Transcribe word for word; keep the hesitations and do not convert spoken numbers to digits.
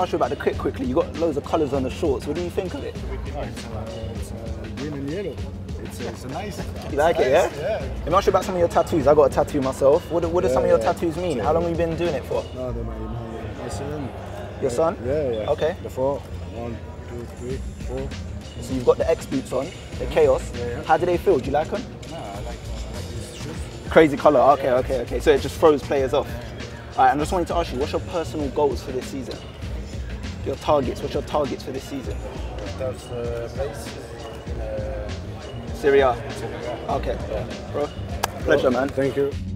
ask you about the kit quickly. You got loads of colours on the shorts. What do you think of it? Oh, it's, uh, it's uh, green and yellow. It's, uh, it's a nice. You like it, yeah? Yeah. Let me ask you about some of your tattoos. I got a tattoo myself. What, do- what do Yeah, some of your yeah. tattoos mean? How long have you been doing it for? No, the, my, my, my son. Your son? Yeah, yeah. Okay. The four. One, two, three, four. So you've got the X boots on, the Chaos. Yeah, yeah. How do they feel? Do you like them? No, I like, I like these shoes. Crazy colour. Okay, okay, okay. So it just throws players off. All right, I'm just wanting to ask you, what's your personal goals for this season? Your targets. What's your targets for this season? That's the place in uh, Syria. Syria. Okay. Yeah. Bro, pleasure, man. Thank you.